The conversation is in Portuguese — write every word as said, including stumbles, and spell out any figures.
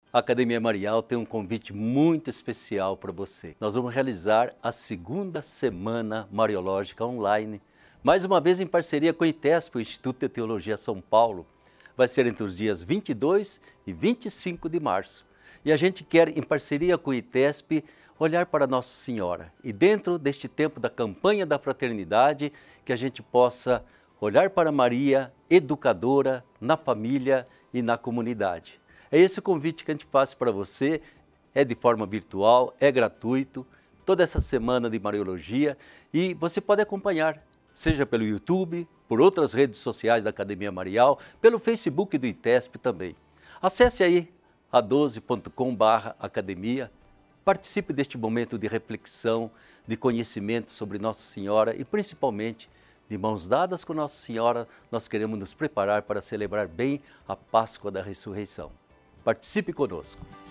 A Academia Marial tem um convite muito especial para você. Nós vamos realizar a segunda Semana Mariológica Online, mais uma vez em parceria com o ITESP, o Instituto de Teologia São Paulo. Vai ser entre os dias vinte e dois e vinte e cinco de março. E a gente quer, em parceria com o ITESP, olhar para Nossa Senhora. E dentro deste tempo da campanha da fraternidade, que a gente possa olhar para Maria, educadora, na família e na comunidade. É esse o convite que a gente faz para você, é de forma virtual, é gratuito, toda essa semana de Mariologia, e você pode acompanhar, seja pelo YouTube, por outras redes sociais da Academia Marial, pelo Facebook do ITESP também. Acesse aí a doze ponto com barra academia, participe deste momento de reflexão, de conhecimento sobre Nossa Senhora e principalmente de mãos dadas com Nossa Senhora, nós queremos nos preparar para celebrar bem a Páscoa da Ressurreição. Participe conosco!